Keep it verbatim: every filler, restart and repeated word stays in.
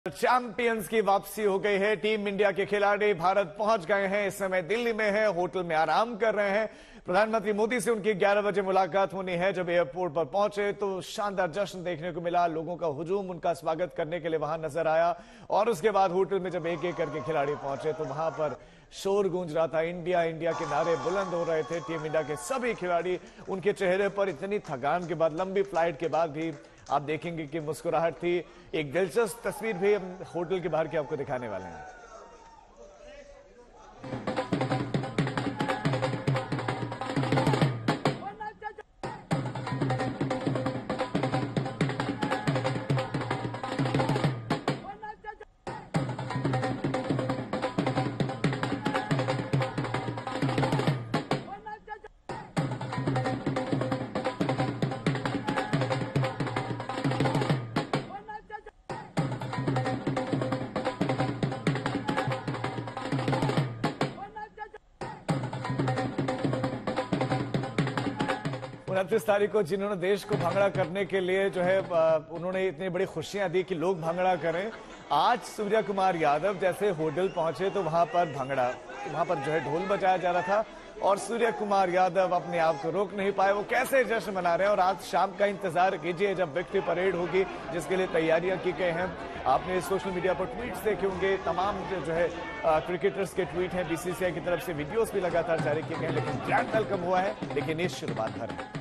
Champions की वापसी हो गई है। टीम इंडिया के खिलाड़ी भारत पहुंच गए हैं। इस समय दिल्ली में है, होटल में आराम कर रहे हैं। प्रधानमंत्री मोदी से उनकी ग्यारह बजे मुलाकात होनी है। जब एयरपोर्ट पर पहुंचे तो शानदार जश्न देखने को मिला। लोगों का हुजूम उनका स्वागत करने के लिए वहां नजर आया और उसके बाद होटल में जब एक एक करके खिलाड़ी पहुंचे तो वहां पर शोर गूंज रहा था। इंडिया इंडिया के नारे बुलंद हो रहे थे। टीम इंडिया के सभी खिलाड़ी, उनके चेहरे पर इतनी थकान के बाद, लंबी फ्लाइट के बाद भी आप देखेंगे कि मुस्कुराहट थी। एक दिलचस्प तस्वीर भी हम होटल के बाहर की आपको दिखाने वाले हैं। उनतीस तारीख को जिन्होंने देश को भांगड़ा करने के लिए जो है उन्होंने इतनी बड़ी खुशियां दी कि लोग भांगड़ा करें। आज सूर्य कुमार यादव जैसे होटल पहुंचे तो वहां पर भांगड़ा, वहां पर जो है ढोल बजाया जा रहा था और सूर्य कुमार यादव अपने आप को रोक नहीं पाए। वो कैसे जश्न मना रहे हैं और आज शाम का इंतजार कीजिए जब विक्ट्री परेड होगी, जिसके लिए तैयारियां की गई हैं। आपने सोशल मीडिया पर ट्वीट्स देखे होंगे, तमाम जो है क्रिकेटर्स के ट्वीट हैं। बीसीसीआई की तरफ से वीडियोस भी लगातार जारी किए गए हैं, लेकिन ग्रैंड वेलकम हुआ है। लेकिन ये शुरुआत भर है।